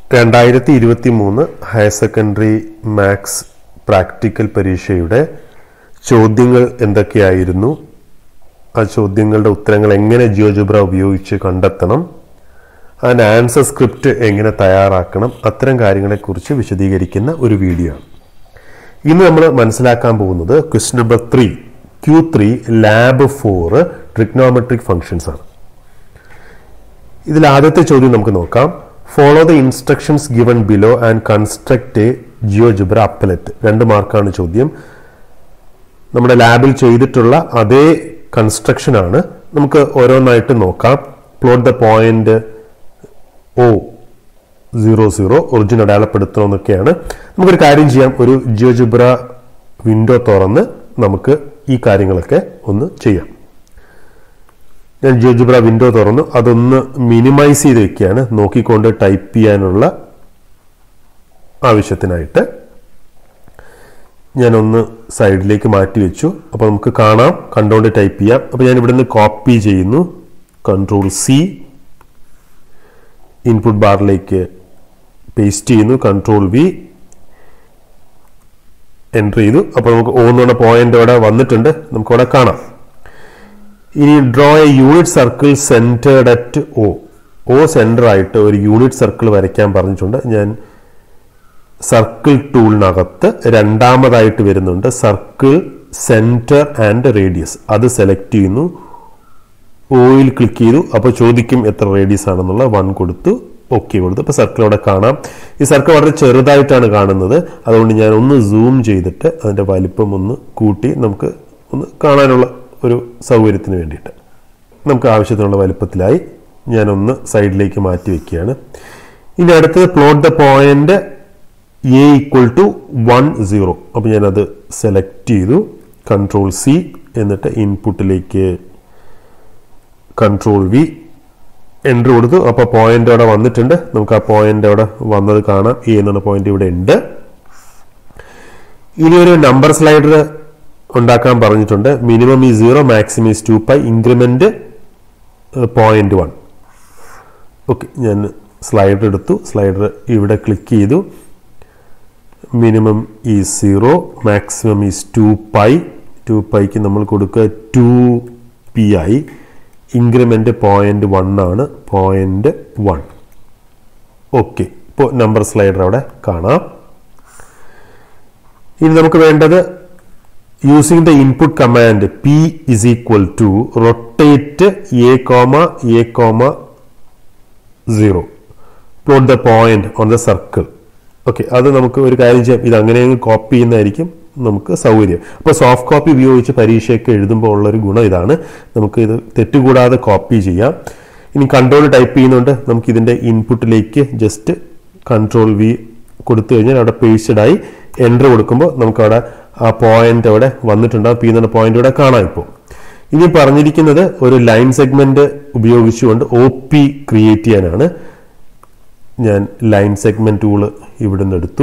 2023 higher secondary maths practical പരീക്ഷയുടെ ചോദ്യങ്ങൾ എന്തൊക്കെയായിരുന്നു, ആ ചോദ്യങ്ങളുടെ ഉത്തരങ്ങൾ എങ്ങനെ ജിയോജിബ്ര ഉപയോഗിച്ച് കണ്ടെത്തണം, അതിൻ്റെ ആൻസർ സ്ക്രിപ്റ്റ് എങ്ങനെ തയ്യാറാക്കണം, അത്തരം കാര്യങ്ങളെക്കുറിച്ച് വിശദീകരിക്കുന്ന ഒരു വീഡിയോ ആണ്. ഇന്ന് നമ്മൾ മനസ്സിലാക്കാൻ പോകുന്നത് question number 3 Q3 lab 4 trigonometric functions ആണ്. ഇതിൽ ആദ്യത്തെ ചോദ്യം നമുക്ക് നോക്കാം. Follow the instructions given below and construct a GeoGebra applet. 2 മാർക്കാണ് ചോദ്യം. നമ്മുടെ ലാബിൽ ചെയ്തിട്ടുള്ള അതേ കൺസ്ട്രക്ഷൻ ആണ്. നമുക്ക് ഓരോന്നായിട്ട് നോക്കാം. Plot the point O00 origin അടയാളപ്പെടുത്തണമെന്നൊക്കെയാണ്. നമുക്കൊരു കാര്യം ചെയ്യാം, ഒരു ജിയോജിബ്ര വിൻഡോ തുറന്ന് നമുക്ക് ഈ കാര്യങ്ങളൊക്കെ ഒന്ന് ചെയ്യാം. ഞാൻ ജിയോജിബ്ര വിൻഡോ തുറന്നു, അതൊന്ന് മിനിമൈസ് ചെയ്ത് വെക്കുകയാണ്, നോക്കിക്കൊണ്ട് ടൈപ്പ് ചെയ്യാനുള്ള ആവശ്യത്തിനായിട്ട്. ഞാനൊന്ന് സൈഡിലേക്ക് മാറ്റി വെച്ചു. അപ്പോൾ നമുക്ക് കാണാം, കണ്ടുകൊണ്ട് ടൈപ്പ് ചെയ്യാം. അപ്പോൾ ഞാൻ ഇവിടെ നിന്ന് കോപ്പി ചെയ്യുന്നു, Ctrl+C, ഇൻപുട്ട് ബാറിലേക്ക് പേസ്റ്റ് ചെയ്യുന്നു, Ctrl+V, എൻ്റർ ചെയ്തു. അപ്പോൾ നമുക്ക് O എന്നുള്ള പോയിന്റ് അവിടെ വന്നിട്ടുണ്ട്, നമുക്കവിടെ കാണാം. ഇനി draw a unit circle centred at O centre ആയിട്ട് ഒരു യൂണിറ്റ് സർക്കിൾ വരയ്ക്കാൻ പറഞ്ഞിട്ടുണ്ട്. ഞാൻ സർക്കിൾ ടൂളിനകത്ത് രണ്ടാമതായിട്ട് വരുന്നുണ്ട് സർക്കിൾ സെന്റർ ആൻഡ് റേഡിയസ്, അത് സെലക്ട് ചെയ്യുന്നു, Oയിൽ ക്ലിക്ക് ചെയ്തു. അപ്പോൾ ചോദിക്കും എത്ര റേഡിയസ് ആണെന്നുള്ള 1 കൊടുത്തു, ഓക്കെ കൊടുത്തു. അപ്പോൾ സർക്കിൾ അവിടെ കാണാം. ഈ സർക്കിൾ വളരെ ചെറുതായിട്ടാണ് കാണുന്നത്, അതുകൊണ്ട് ഞാൻ ഒന്ന് സൂം ചെയ്തിട്ട് അതിൻ്റെ വലിപ്പം ഒന്ന് കൂട്ടി നമുക്ക് ഒന്ന് കാണാനുള്ള ഒരു സൗകര്യത്തിന് വേണ്ടിയിട്ട് നമുക്ക് ആവശ്യത്തിനുള്ള വലിപ്പത്തിലായി ഞാനൊന്ന് സൈഡിലേക്ക് മാറ്റി വയ്ക്കുകയാണ്. ഇനി അടുത്തത് പ്ലോട്ട് ദ പോയിന്റ് A=10. അപ്പോൾ ഞാനത് സെലക്ട് ചെയ്തു, Ctrl+C, എന്നിട്ട് ഇൻപുട്ടിലേക്ക് Ctrl+V, എൻ്റർ കൊടുത്തു. അപ്പോൾ പോയിന്റ് അവിടെ വന്നിട്ടുണ്ട്, നമുക്ക് ആ പോയിന്റ് അവിടെ വന്നത് കാണാം. A എന്നുള്ള പോയിന്റ് ഇവിടെ ഉണ്ട്. ഇനി ഒരു നമ്പർ സ്ലൈഡർ ഉണ്ടാക്കാൻ പറഞ്ഞിട്ടുണ്ട്. മിനിമം ഈ 0, മാക്സിമം ഈസ് 2π, ഇൻക്രിമെന്റ് 0.1. ഓക്കെ, ഞാൻ സ്ലൈഡർ എടുത്തു, സ്ലൈഡർ ഇവിടെ ക്ലിക്ക് ചെയ്തു. മിനിമം ഈസ് 0, മാക്സിമം ഈസ് 2π, 2πക്ക് നമ്മൾ കൊടുക്കുക 2pi, ഇൻക്രിമെന്റ് 0.1 ആണ്, 0.1. ഓക്കെ, ഇപ്പോൾ നമ്പർ സ്ലൈഡർ അവിടെ കാണാം. ഇനി നമുക്ക് വേണ്ടത് using the input command P = rotate A, A,0 plot the point on the circle. Okay, അത് നമുക്ക് ഒരു കാര്യം ചെയ്യാം, ഇത് അങ്ങനെ കോപ്പി ചെയ്യുന്നതായിരിക്കും നമുക്ക് സൗകര്യം. അപ്പോൾ സോഫ്റ്റ് കോപ്പി ഉപയോഗിച്ച് പരീക്ഷയൊക്കെ എഴുതുമ്പോൾ ഉള്ളൊരു ഗുണം ഇതാണ്, നമുക്ക് ഇത് തെറ്റുകൂടാതെ കോപ്പി ചെയ്യാം. ഇനി കൺട്രോൾ ടൈപ്പ് ചെയ്യുന്നുണ്ട്, നമുക്ക് ഇതിൻ്റെ ഇൻപുട്ടിലേക്ക് ജസ്റ്റ് Ctrl+V കൊടുത്തു കഴിഞ്ഞാൽ അവിടെ പേസ്റ്റഡായി. എൻ്റർ കൊടുക്കുമ്പോൾ നമുക്കവിടെ ആ പോയിന്റ് അവിടെ വന്നിട്ടുണ്ട്, P എന്ന പോയിന്റ് ഇവിടെ കാണാം. ഇപ്പോൾ ഇനി പറഞ്ഞിരിക്കുന്നത് ഒരു ലൈൻ സെഗ്മെന്റ് ഉപയോഗിച്ചുകൊണ്ട് OP ക്രിയേറ്റ് ചെയ്യാനാണ്. ഞാൻ ലൈൻ സെഗ്മെന്റ് ടൂള് ഇവിടെ നിന്ന് എടുത്തു,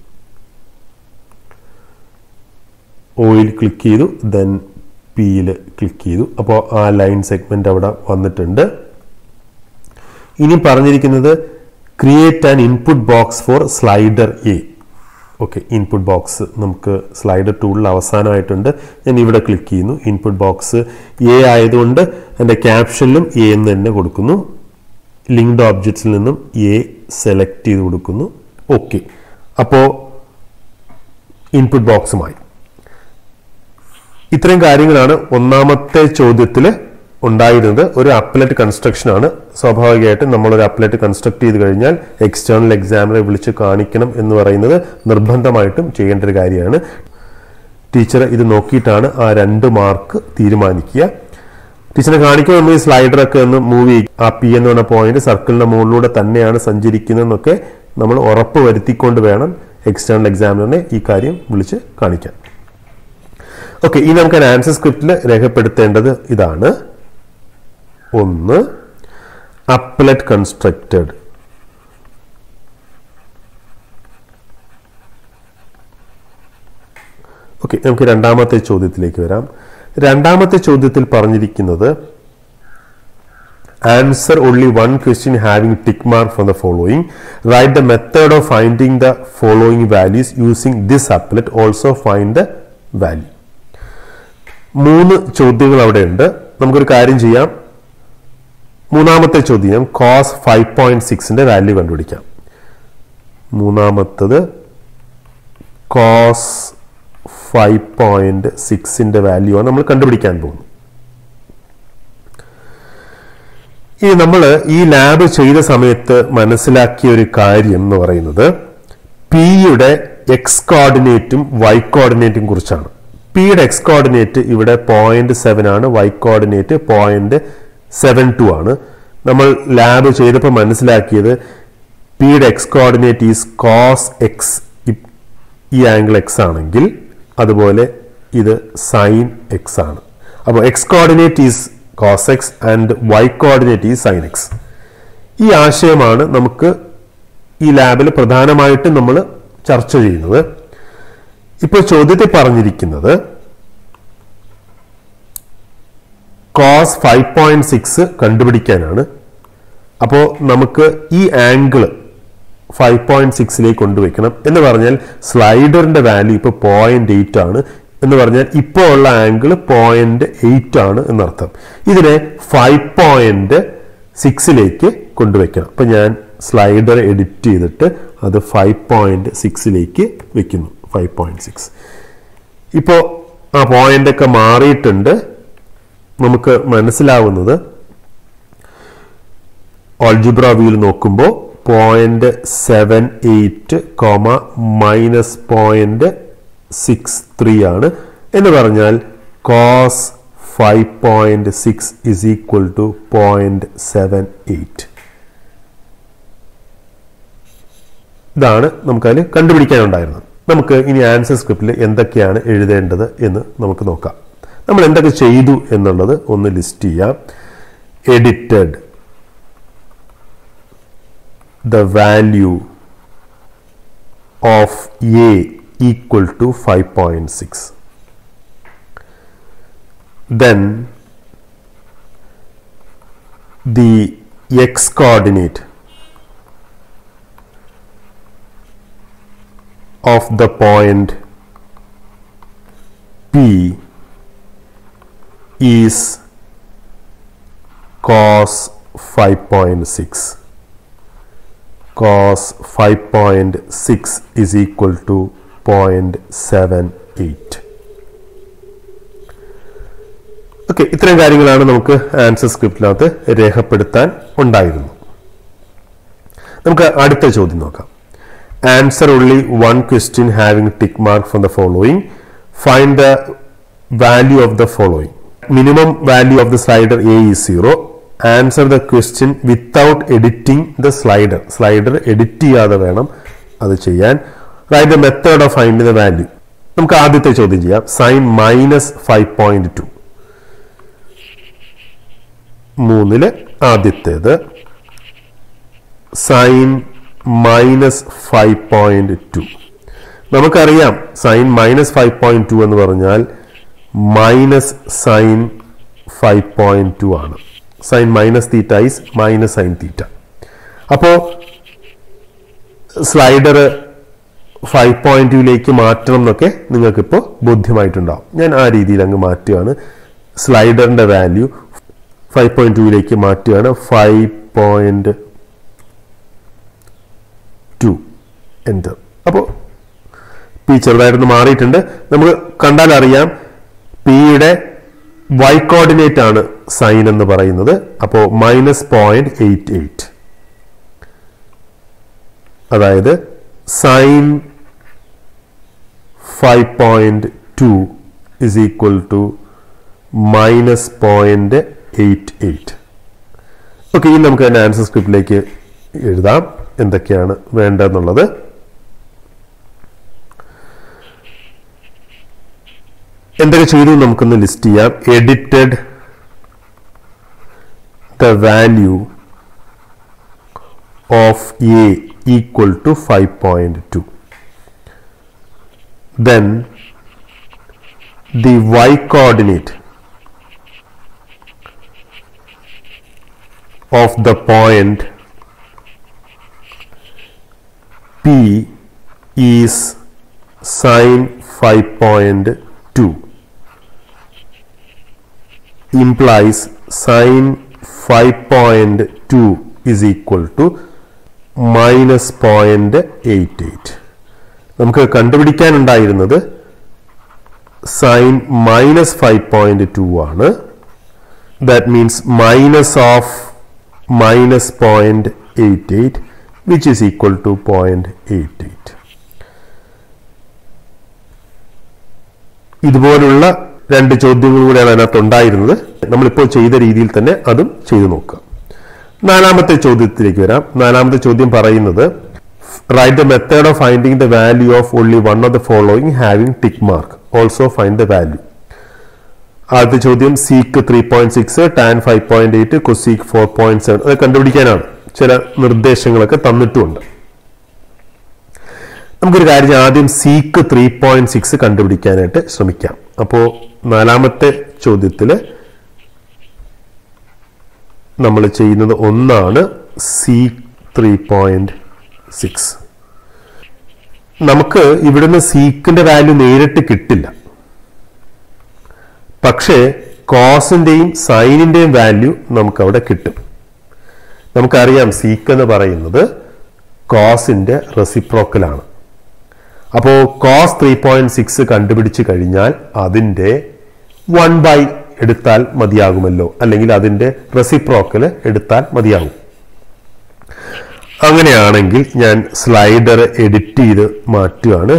Oയിൽ ക്ലിക്ക് ചെയ്തു, ദെൻ Pയിൽ ക്ലിക്ക് ചെയ്തു. അപ്പോൾ ആ ലൈൻ സെഗ്മെന്റ് അവിടെ വന്നിട്ടുണ്ട്. ഇനി പറഞ്ഞിരിക്കുന്നത് create an input box for slider A. Okay, input box നമുക്ക് സ്ലൈഡർ ടൂളിൽ അവസാനമായിട്ടുണ്ട്. ഞാൻ ഇവിടെ ക്ലിക്ക് ചെയ്യുന്നു, ഇൻപുട്ട് ബോക്സ് A ആയതുകൊണ്ട് എൻ്റെ ക്യാപ്ഷനിലും A എന്ന് തന്നെ കൊടുക്കുന്നു. ലിങ്ക്ഡ് ഓബ്ജക്ട്സിൽ നിന്നും A സെലക്ട് ചെയ്ത് കൊടുക്കുന്നു. ഓക്കെ, അപ്പോൾ ഇൻപുട്ട് ബോക്സുമായി. ഇത്രയും കാര്യങ്ങളാണ് ഒന്നാമത്തെ ചോദ്യത്തിൽ ഉണ്ടായിരുന്നത്. ഒരു അപ്പലറ്റ് കൺസ്ട്രക്ഷൻ ആണ്. സ്വാഭാവികമായിട്ടും നമ്മളൊരു അപ്പലറ്റ് കൺസ്ട്രക്ട് ചെയ്ത് കഴിഞ്ഞാൽ എക്സ്റ്റേണൽ എക്സാമിനെ വിളിച്ച് കാണിക്കണം എന്ന് പറയുന്നത് നിർബന്ധമായിട്ടും ചെയ്യേണ്ട ഒരു കാര്യമാണ്. ടീച്ചർ ഇത് നോക്കിയിട്ടാണ് ആ 2 മാർക്ക് തീരുമാനിക്കുക. ടീച്ചറെ കാണിക്കുമ്പോൾ നമ്മൾ ഈ സ്ലൈഡറൊക്കെ ഒന്ന് മൂവ് ചെയ്യും. ആ P എന്ന് പറഞ്ഞ പോയിന്റ് സർക്കിളിന്റെ മുകളിലൂടെ തന്നെയാണ് സഞ്ചരിക്കുന്നതെന്നൊക്കെ നമ്മൾ ഉറപ്പ് വരുത്തിക്കൊണ്ട് വേണം എക്സ്റ്റേണൽ എക്സാമിനെ ഈ കാര്യം വിളിച്ച് കാണിക്കാൻ. ഓക്കെ, ഇനി നമുക്ക് ആൻസർ സ്ക്രിപ്റ്റിൽ രേഖപ്പെടുത്തേണ്ടത് ഇതാണ്. 1, അപ്പലറ്റ് കൺസ്ട്രക്റ്റഡ്. ഓക്കെ, നമുക്ക് രണ്ടാമത്തെ ചോദ്യത്തിലേക്ക് വരാം. രണ്ടാമത്തെ ചോദ്യത്തിൽ പറഞ്ഞിരിക്കുന്നത് Answer only one question having tick mark from the following. Write the method of finding the following values using this applet. Also find the value. 3 ചോദ്യങ്ങൾ അവിടെ ഉണ്ട്. നമുക്കൊരു കാര്യം ചെയ്യാം. മൂന്നാമത്തെ ചോദ്യം cos 5.6ന്റെ വാല്യൂ കണ്ടുപിടിക്കാം. മൂന്നാമത്തേത് cos 5.6ന്റെ വാല്യൂ ആണ് നമ്മൾ കണ്ടുപിടിക്കാൻ പോകുന്നത്. ഇനി നമ്മൾ ഈ ലാബ് ചെയ്ത സമയത്ത് മനസ്സിലാക്കിയ ഒരു കാര്യം എന്ന് പറയുന്നത് പിയുടെ എക്സ് കോർഡിനേറ്റും വൈ കോർഡിനേറ്റും കുറിച്ചാണ്. പിയുടെ എക്സ് കോർഡിനേറ്റ് ഇവിടെ 0.7 ആണ്, വൈ കോർഡിനേറ്റ് 0.72 ആണ്. നമ്മൾ ലാബ് ചെയ്തപ്പോൾ മനസ്സിലാക്കിയത് പിയുടെ x coordinate is cos x, ഈ ആംഗിൾ എക്സ് ആണെങ്കിൽ അതുപോലെ ഇത് സൈൻ എക്സ് ആണ്. അപ്പോൾ x coordinate is cos x and y coordinate is sin x. ഈ ആശയമാണ് നമുക്ക് ഈ ലാബിൽ പ്രധാനമായിട്ടും നമ്മൾ ചർച്ച ചെയ്യുന്നത്. ഇപ്പോൾ ചോദ്യത്തിൽ പറഞ്ഞിരിക്കുന്നത് cos 5.6 കണ്ടുപിടിക്കാനാണ്. അപ്പോൾ നമുക്ക് ഈ ആംഗിൾ 5.6ലേക്ക് കൊണ്ടുവയ്ക്കണം എന്ന് പറഞ്ഞാൽ സ്ലൈഡറിന്റെ വാല്യൂ ഇപ്പോൾ 0.8 ആണ് എന്ന് പറഞ്ഞാൽ ഇപ്പോൾ ഉള്ള ആംഗിൾ 0.8 ആണ് എന്നർത്ഥം. ഇതിനെ 5.6ലേക്ക് കൊണ്ടുവയ്ക്കണം. അപ്പൊ ഞാൻ സ്ലൈഡർ എഡിറ്റ് ചെയ്തിട്ട് അത് 5.6ലേക്ക് വെക്കുന്നു. 5.6 ഇപ്പോൾ ആ പോയിന്റ് ഒക്കെ മാറിയിട്ടുണ്ട്. നമുക്ക് മനസ്സിലാവുന്നത് ആൾജിബ്ര വ്യൂവിൽ നോക്കുമ്പോൾ 0.78, -0.63 ആണ് എന്ന് പറഞ്ഞാൽ cos 5.6 is equal to 0.78. ഇതാണ് നമുക്കതിൽ കണ്ടുപിടിക്കാനുണ്ടായിരുന്നത്. നമുക്ക് ഇനി ആൻസർ സ്ക്രിപ്റ്റിൽ എന്തൊക്കെയാണ് എഴുതേണ്ടത് എന്ന് നമുക്ക് നോക്കാം. നമ്മൾ എന്തൊക്കെ ചെയ്തു എന്നുള്ളത് ഒന്ന് ലിസ്റ്റ് ചെയ്യാം. Edited the value of A equal to 5.6. Then the x coordinate of the point P is cos 5.6. Cos 5.6 is equal to 0.78. Okay, ഇത്രയും കാര്യങ്ങളാണ് നമുക്ക് ആൻസർ സ്ക്രിപ്റ്റിനകത്ത് രേഖപ്പെടുത്താൻ ഉണ്ടായിരുന്നു. നമുക്ക് അടുത്ത ചോദ്യം നോക്കാം. Answer only one question having tick mark from the following. Find the value of the following. Minimum value of the slider A is 0. Answer the question without editing the slider. Slider edit ചെയ്യാതെ വേണം അത് ചെയ്യാൻ. Write the method of finding the value. നമുക്ക് ആദ്യത്തെ ചോദ്യം ചെയ്യാം. Sin -5.2. 3 ആദ്യത്തേത് sin -5.2. നമുക്കറിയാം sin -5.2 എന്ന് പറഞ്ഞാൽ മൈനസ് sin 5.2 ആണ്. sin minus theta is minus sin theta. അപ്പോൾ സ്ലൈഡർ 5.2ലേക്ക് മാറ്റണം എന്നൊക്കെ നിങ്ങൾക്കിപ്പോൾ ബോധ്യമായിട്ടുണ്ടാവും. ഞാൻ ആ രീതിയിൽ അങ്ങ് മാറ്റുകയാണ്. സ്ലൈഡറിന്റെ വാല്യൂ 5.2ലേക്ക് മാറ്റുകയാണ്. 5.2 എൻ്റർ. അപ്പോൾ പി ചെറുതായിട്ടൊന്ന് മാറിയിട്ടുണ്ട്. നമുക്ക് കണ്ടാൽ അറിയാം പിയുടെ y കോർഡിനേറ്റ് ആണ് സൈൻ എന്ന് പറയുന്നത്. അപ്പോൾ -0.88, അതായത് sine 5.2 is equal to -0.88. Okay, ഇനി നമുക്ക് തന്നെ ആൻസർ സ്ക്രിപ്റ്റിലേക്ക് എഴുതാം എന്തൊക്കെയാണ് വേണ്ടതെന്നുള്ളത്. എന്തൊക്കെ ചെയ്തു നമുക്കൊന്ന് ലിസ്റ്റ് ചെയ്യാം. Edited the value of A equal to 5.2. Then the y coordinate of the point P is sine 5.2 implies sine 5.2 is equal to minus 0.88. നമുക്ക് കണ്ടുപിടിക്കാനുണ്ടായിരുന്നത് സൈൻ മൈനസ് 5.2 ആണ്. That means minus of minus 0.88 which is equal to 0.88. ഇതുപോലുള്ള രണ്ട് ചോദ്യങ്ങൾ കൂടെയാണ് അതിനകത്ത് ഉണ്ടായിരുന്നത്. നമ്മളിപ്പോൾ ചെയ്ത രീതിയിൽ തന്നെ അതും ചെയ്തു നോക്കാം. നാലാമത്തെ ചോദ്യത്തിലേക്ക് വരാം. നാലാമത്തെ ചോദ്യം പറയുന്നത് write the method of finding the value of only one of the following having tick mark. Also find the value. ആദ്യത്തെ ചോദ്യം സീക്ക് 3.6 ടാൻ 5.8 കൊസീക്ക് 4.7 അത് കണ്ടുപിടിക്കാനാണ്. ചില നിർദ്ദേശങ്ങളൊക്കെ തന്നിട്ടുമുണ്ട്. നമുക്കൊരു കാര്യം ആദ്യം സീക്ക് 3.6 കണ്ടുപിടിക്കാനായിട്ട് ശ്രമിക്കാം. അപ്പോൾ നാലാമത്തെ ചോദ്യത്തില് നമ്മൾ ചെയ്യുന്നത് ഒന്നാണ് സീക്ക് 3.6. നമുക്ക് ഇവിടുന്ന് സീക്കിന്റെ വാല്യൂ നേരിട്ട് കിട്ടില്ല. പക്ഷേ കോസിന്റെയും സൈനിന്റെയും വാല്യൂ നമുക്ക് അവിടെ കിട്ടും. നമുക്കറിയാം സീക്ക് എന്ന് പറയുന്നത് കോസിന്റെ റെസിപ്രോക്കലാണ്. അപ്പോൾ കോസ് 3.6 കണ്ടുപിടിച്ചു കഴിഞ്ഞാൽ അതിന്റെ 1/, എടുത്താൽ മതിയാകുമല്ലോ, അല്ലെങ്കിൽ അതിന്റെ റെസിപ്രോക്കൽ എടുത്താൽ മതിയാകും. അങ്ങനെയാണെങ്കിൽ ഞാൻ സ്ലൈഡർ എഡിറ്റ് ചെയ്ത് മാറ്റുകയാണ്.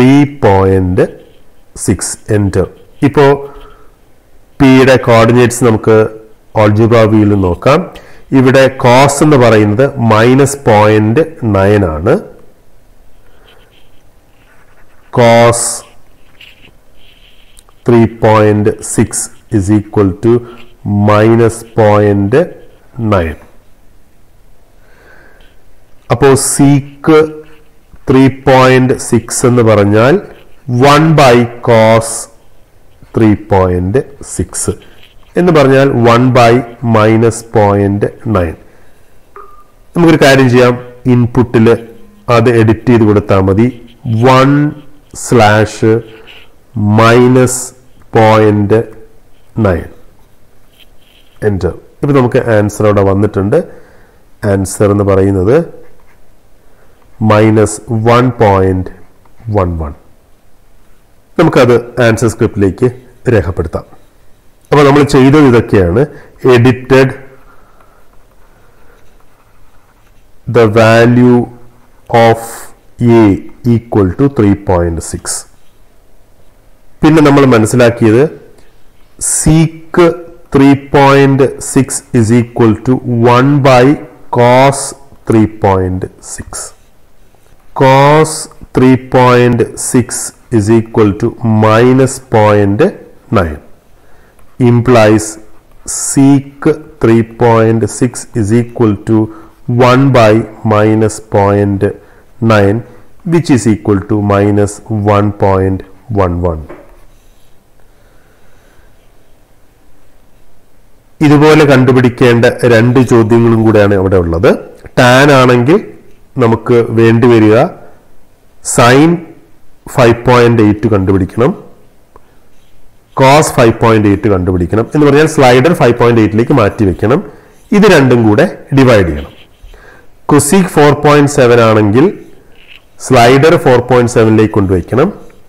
3.6 എൻ്റർ. ഇപ്പോൾ പിയുടെ കോർഡിനേറ്റ്സ് നമുക്ക് ആൾജിബ്ര വ്യൂവിൽ നോക്കാം. ഇവിടെ കോസ് എന്ന് പറയുന്നത് -0.9 ആണ്. Cos 3.6 is equal to -0.9. അപ്പോൾ സീക്ക് 3.6 എന്ന് പറഞ്ഞാൽ 1/cos 3.6 എന്ന് പറഞ്ഞാൽ 1/-0.9. നമുക്കൊരു കാര്യം ചെയ്യാം, ഇൻപുട്ടിൽ അത് എഡിറ്റ് ചെയ്ത് കൊടുത്താൽ മതി. 1/-0.9 എൻ്റർ. ഇപ്പം നമുക്ക് ആൻസർ അവിടെ വന്നിട്ടുണ്ട്. ആൻസർ എന്ന് പറയുന്നത് -1.11. നമുക്കത് ആൻസർ സ്ക്രിപ്റ്റിലേക്ക് രേഖപ്പെടുത്താം. അപ്പോൾ നമ്മൾ ചെയ്തത് ഇതൊക്കെയാണ്. Edited the value of a equal to 3.6. പിന്നെ നമ്മൾ മനസ്സിലാക്കിയത് sec 3.6 is equal to 1/cos 3.6. cos 3.6 is equal to -0.9 implies sec 3.6 is equal to 1/-0.9 which is equal to -1.11. ഇതുപോലെ കണ്ടുപിടിക്കേണ്ട രണ്ട് ചോദ്യങ്ങളും കൂടെയാണ് അവിടെ ഉള്ളത്. ടാൻ ആണെങ്കിൽ നമുക്ക് വേണ്ടി വരിക സൈൻ 5.8 കണ്ടുപിടിക്കണം, കോസ് 5.8 കണ്ടുപിടിക്കണം. എന്ന് പറഞ്ഞാൽ സ്ലൈഡർ 5.8ലേക്ക് മാറ്റി വെക്കണം. ഇത് രണ്ടും കൂടെ ഡിവൈഡ് ചെയ്യണം. കൊസീക് 4.7 ആണെങ്കിൽ സ്ലൈഡർ 4.7ലേക്ക് കൊണ്ടുവയ്ക്കണം.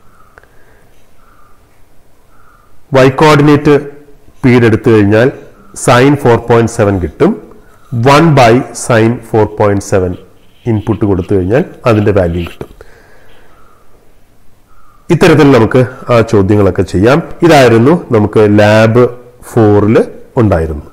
y കോർഡിനേറ്റ് പീഡ് എടുത്തു കഴിഞ്ഞാൽ സൈൻ 4.7 കിട്ടും. 1/sin 4.7 ഇൻപുട്ട് കൊടുത്തു കഴിഞ്ഞാൽ അതിന്റെ വാല്യൂ കിട്ടും. ഇത്തരത്തിൽ നമുക്ക് ആ ചോദ്യങ്ങളൊക്കെ ചെയ്യാം. ഇതായിരുന്നു നമുക്ക് ലാബ് 4 ഉണ്ടായിരുന്നു.